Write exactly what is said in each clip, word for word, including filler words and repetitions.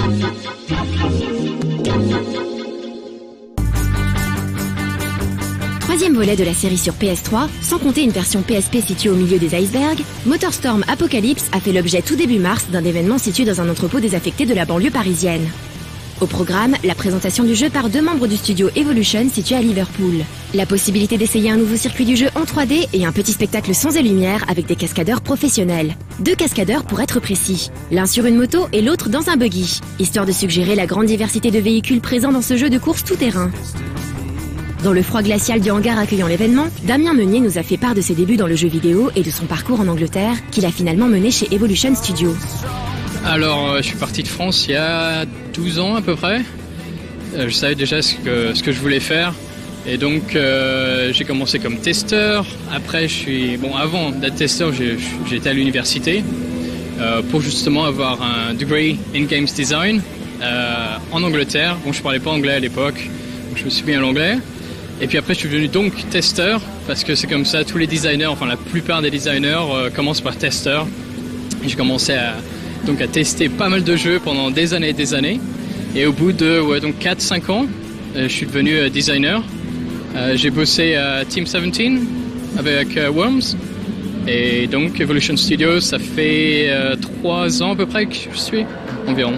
Troisième volet de la série sur P S trois, sans compter une version P S P située au milieu des icebergs, MotorStorm Apocalypse a fait l'objet tout début mars d'un événement situé dans un entrepôt désaffecté de la banlieue parisienne. Au programme, la présentation du jeu par deux membres du studio Evolution situé à Liverpool. La possibilité d'essayer un nouveau circuit du jeu en trois D et un petit spectacle sons et lumières avec des cascadeurs professionnels. Deux cascadeurs pour être précis, l'un sur une moto et l'autre dans un buggy, histoire de suggérer la grande diversité de véhicules présents dans ce jeu de course tout-terrain. Dans le froid glacial du hangar accueillant l'événement, Damien Meunier nous a fait part de ses débuts dans le jeu vidéo et de son parcours en Angleterre, qu'il a finalement mené chez Evolution Studio. Alors, je suis parti de France il y a douze ans à peu près. Je savais déjà ce que, ce que je voulais faire. Et donc, euh, j'ai commencé comme testeur. Après, je suis... Bon, avant d'être testeur, j'ai, j'ai été à l'université euh, pour justement avoir un degree in games design euh, en Angleterre. Bon, je parlais pas anglais à l'époque, donc je me suis mis à l'anglais. Et puis après, je suis devenu donc testeur, parce que c'est comme ça, tous les designers, enfin la plupart des designers euh, commencent par testeur. Et j'ai commencé à, donc, à tester pas mal de jeux pendant des années et des années. Et au bout de ouais, donc quatre cinq ans, euh, je suis devenu euh, designer. Euh, j'ai bossé à Team dix-sept avec euh, Worms. Et donc Evolution Studios, ça fait euh, trois ans à peu près que je suis, environ.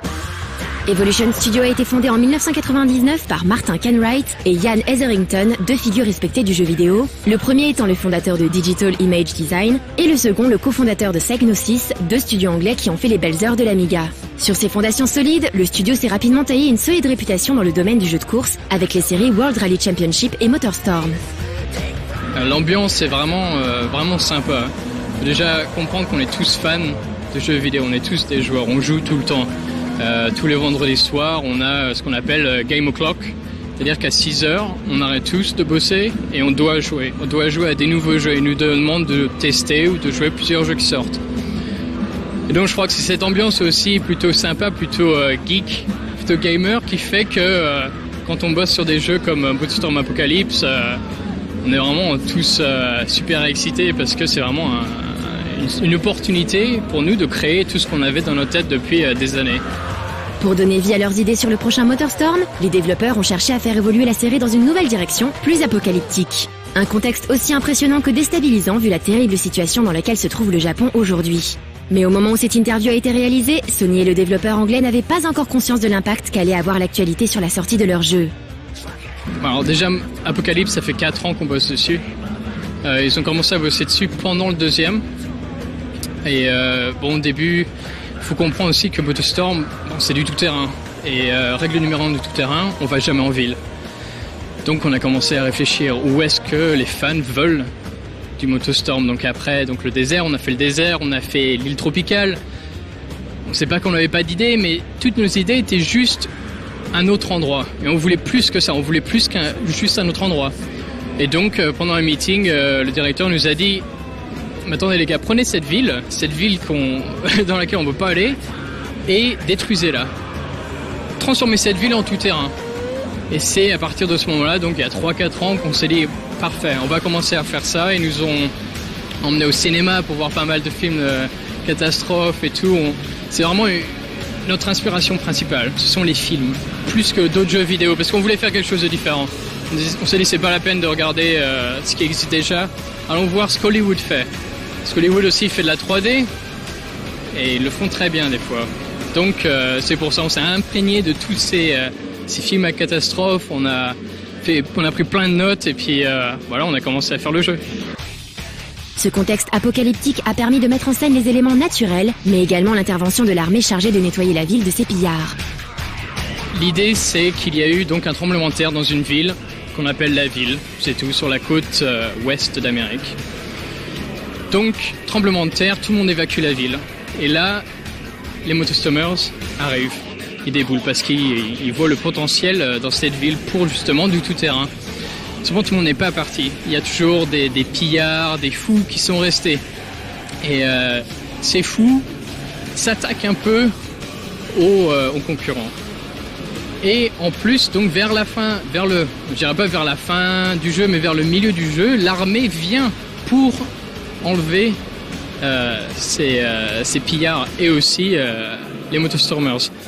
Evolution Studio a été fondé en mille neuf cent quatre-vingt-dix-neuf par Martin Kenwright et Ian Etherington, deux figures respectées du jeu vidéo, le premier étant le fondateur de Digital Image Design et le second le cofondateur de Psygnosis, deux studios anglais qui ont fait les belles heures de l'Amiga. Sur ses fondations solides, le studio s'est rapidement taillé une solide réputation dans le domaine du jeu de course avec les séries World Rally Championship et MotorStorm. L'ambiance est vraiment, euh, vraiment sympa. Faut déjà comprendre qu'on est tous fans de jeux vidéo, on est tous des joueurs, on joue tout le temps. Euh, tous les vendredis soirs, on a ce qu'on appelle euh, Game O'Clock, c'est-à-dire qu'à six heures, on arrête tous de bosser et on doit jouer. On doit jouer à des nouveaux jeux. Ils nous demandent de tester ou de jouer plusieurs jeux qui sortent. Et donc je crois que c'est cette ambiance aussi plutôt sympa, plutôt euh, geek, plutôt gamer, qui fait que euh, quand on bosse sur des jeux comme euh, MotorStorm Apocalypse, euh, on est vraiment tous euh, super excités parce que c'est vraiment un, une, une opportunité pour nous de créer tout ce qu'on avait dans nos têtes depuis euh, des années. Pour donner vie à leurs idées sur le prochain MotorStorm, les développeurs ont cherché à faire évoluer la série dans une nouvelle direction, plus apocalyptique. Un contexte aussi impressionnant que déstabilisant vu la terrible situation dans laquelle se trouve le Japon aujourd'hui. Mais au moment où cette interview a été réalisée, Sony et le développeur anglais n'avaient pas encore conscience de l'impact qu'allait avoir l'actualité sur la sortie de leur jeu. Alors déjà, Apocalypse, ça fait quatre ans qu'on bosse dessus. Euh, ils ont commencé à bosser dessus pendant le deuxième. Et euh, bon, au début... Il faut comprendre aussi que MotorStorm, bon, c'est du tout-terrain. Et euh, règle numéro un du tout-terrain, on va jamais en ville. Donc on a commencé à réfléchir où est-ce que les fans veulent du MotorStorm. Donc après, donc le désert, on a fait le désert, on a fait l'île tropicale. On sait pas qu'on n'avait pas d'idées, mais toutes nos idées étaient juste un autre endroit. Et on voulait plus que ça, on voulait plus qu'un juste un autre endroit. Et donc euh, pendant un meeting, euh, le directeur nous a dit... Mais attendez les gars, prenez cette ville, cette ville qu'on, dans laquelle on ne veut pas aller, et détruisez-la. Transformez cette ville en tout-terrain. Et c'est à partir de ce moment-là, donc il y a trois quatre ans, qu'on s'est dit, parfait, on va commencer à faire ça. Ils nous ont emmenés au cinéma pour voir pas mal de films de catastrophes et tout. On... C'est vraiment une... notre inspiration principale, ce sont les films, plus que d'autres jeux vidéo, parce qu'on voulait faire quelque chose de différent. On s'est dit, c'est pas la peine de regarder euh, ce qui existe déjà, allons voir ce qu'Hollywood fait. Parce qu'Hollywood aussi fait de la trois D et ils le font très bien des fois. Donc euh, c'est pour ça on s'est imprégné de tous ces, euh, ces films à catastrophe. On a, fait, on a pris plein de notes et puis euh, voilà, on a commencé à faire le jeu. Ce contexte apocalyptique a permis de mettre en scène les éléments naturels, mais également l'intervention de l'armée chargée de nettoyer la ville de ces pillards. L'idée c'est qu'il y a eu donc un tremblement de terre dans une ville qu'on appelle la ville, c'est tout, sur la côte euh, ouest d'Amérique. Donc, tremblement de terre, tout le monde évacue la ville. Et là, les MotorStormers arrivent. Ils déboulent parce qu'ils ils voient le potentiel dans cette ville pour justement du tout-terrain. Souvent, tout le monde n'est pas parti. Il y a toujours des, des pillards, des fous qui sont restés. Et euh, ces fous s'attaquent un peu aux, euh, aux concurrents. Et en plus, donc vers la fin, vers le, je dirais pas vers la fin du jeu, mais vers le milieu du jeu, l'armée vient pour enlever euh, ces, euh, ces pillards et aussi euh, les MotorStormers.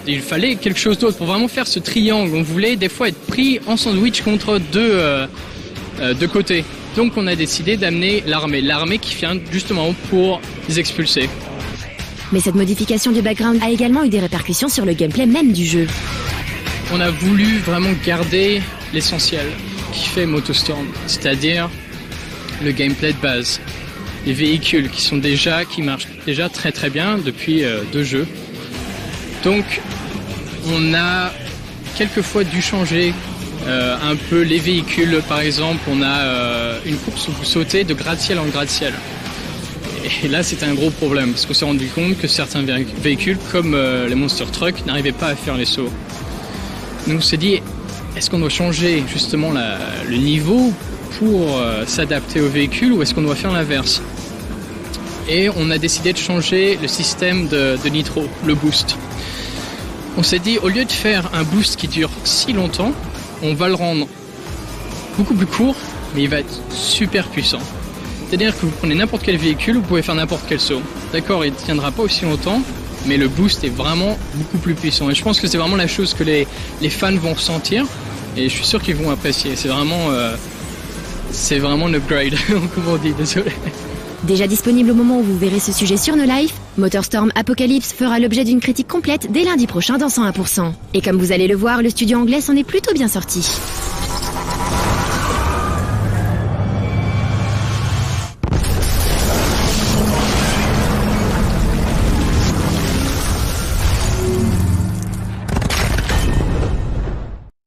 il fallait quelque chose d'autre pour vraiment faire ce triangle. On voulait des fois être pris en sandwich contre deux, euh, euh, deux côtés. Donc on a décidé d'amener l'armée, l'armée qui vient justement pour les expulser. Mais cette modification du background a également eu des répercussions sur le gameplay même du jeu. On a voulu vraiment garder l'essentiel qui fait MotoStorm, c'est-à-dire le gameplay de base. Les véhicules qui sont déjà, qui marchent déjà très très bien depuis euh, deux jeux. Donc, on a quelquefois dû changer euh, un peu les véhicules. Par exemple, on a euh, une course où vous sautez de gratte-ciel en gratte-ciel. Et là, c'était un gros problème parce qu'on s'est rendu compte que certains véhicules, comme euh, les Monster Truck, n'arrivaient pas à faire les sauts. Donc, on s'est dit, est-ce qu'on doit changer justement la, le niveau pour euh, s'adapter aux véhicules ou est-ce qu'on doit faire l'inverse? Et on a décidé de changer le système de, de nitro, le boost. On s'est dit, au lieu de faire un boost qui dure si longtemps, on va le rendre beaucoup plus court, mais il va être super puissant. C'est-à-dire que vous prenez n'importe quel véhicule, vous pouvez faire n'importe quel saut. D'accord, il ne tiendra pas aussi longtemps, mais le boost est vraiment beaucoup plus puissant. Et je pense que c'est vraiment la chose que les, les fans vont ressentir, et je suis sûr qu'ils vont apprécier. C'est vraiment, euh, c'est vraiment un upgrade, comme on dit, désolé. Déjà disponible au moment où vous verrez ce sujet sur No Life, MotorStorm Apocalypse fera l'objet d'une critique complète dès lundi prochain dans cent un pour cent. Et comme vous allez le voir, le studio anglais s'en est plutôt bien sorti.